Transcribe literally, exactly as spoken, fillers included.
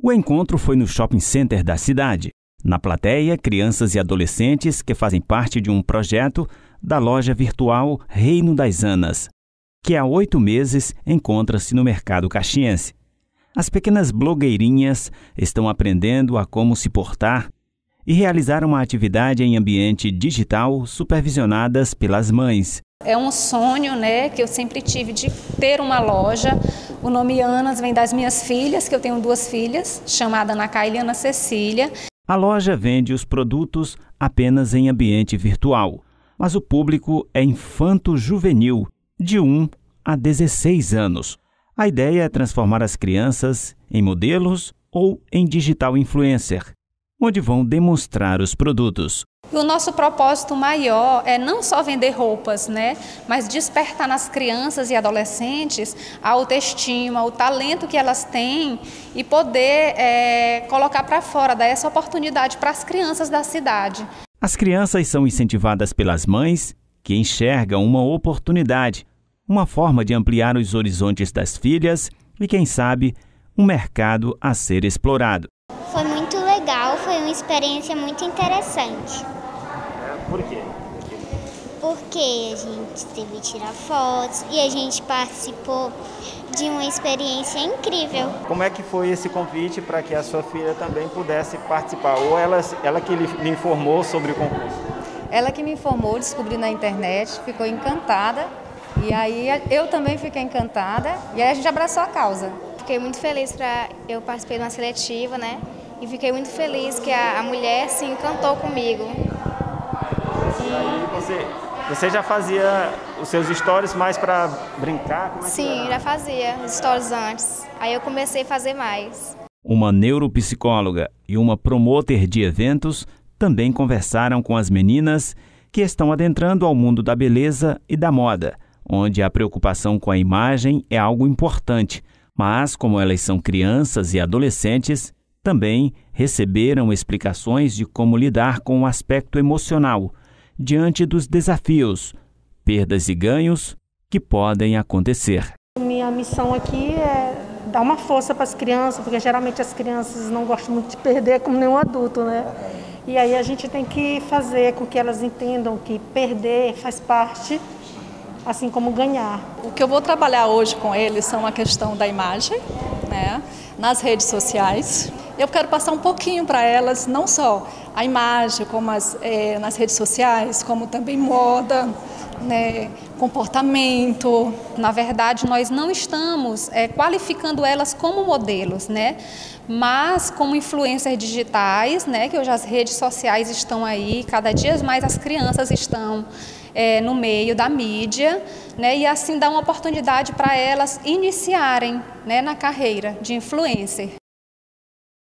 O encontro foi no shopping center da cidade. Na plateia, crianças e adolescentes que fazem parte de um projeto da loja virtual Reino das Anas, que há oito meses encontra-se no mercado caxiense. As pequenas blogueirinhas estão aprendendo a como se portar e realizar uma atividade em ambiente digital supervisionadas pelas mães. É um sonho, né, que eu sempre tive de ter uma loja. O nome Anas vem das minhas filhas, que eu tenho duas filhas, chamada Ana Kaila e Ana Cecília. A loja vende os produtos apenas em ambiente virtual, mas o público é infanto-juvenil, de um a dezesseis anos. A ideia é transformar as crianças em modelos ou em digital influencer, onde vão demonstrar os produtos. O nosso propósito maior é não só vender roupas, né, mas despertar nas crianças e adolescentes a autoestima, o talento que elas têm e poder é, colocar para fora, dar essa oportunidade para as crianças da cidade. As crianças são incentivadas pelas mães que enxergam uma oportunidade, uma forma de ampliar os horizontes das filhas e, quem sabe, um mercado a ser explorado. Foi muito legal, foi uma experiência muito interessante. Por quê? Porque a gente teve que tirar fotos e a gente participou de uma experiência incrível. Como é que foi esse convite para que a sua filha também pudesse participar? Ou ela, ela que lhe informou sobre o concurso? Ela que me informou, descobriu na internet, ficou encantada. E aí eu também fiquei encantada e aí a gente abraçou a causa. Fiquei muito feliz para eu participei de uma seletiva, né? E fiquei muito feliz que a, a mulher se encantou comigo. E aí você, você já fazia os seus stories mais para brincar? Como é Sim, já fazia os stories antes. Aí eu comecei a fazer mais. Uma neuropsicóloga e uma promoter de eventos também conversaram com as meninas que estão adentrando ao mundo da beleza e da moda, onde a preocupação com a imagem é algo importante, mas como elas são crianças e adolescentes, também receberam explicações de como lidar com o aspecto emocional diante dos desafios, perdas e ganhos que podem acontecer. Minha missão aqui é dar uma força para as crianças, porque geralmente as crianças não gostam muito de perder como nenhum adulto, né? E aí a gente tem que fazer com que elas entendam que perder faz parte, assim como ganhar. O que eu vou trabalhar hoje com eles são a questão da imagem, né, nas redes sociais. Eu quero passar um pouquinho para elas, não só a imagem, como as, é, nas redes sociais, como também moda, né, comportamento. Na verdade, nós não estamos é, qualificando elas como modelos, né, mas como influencers digitais, né, que hoje as redes sociais estão aí, cada dia mais as crianças estão é, no meio da mídia, né, e assim dá uma oportunidade para elas iniciarem, né, na carreira de influencer.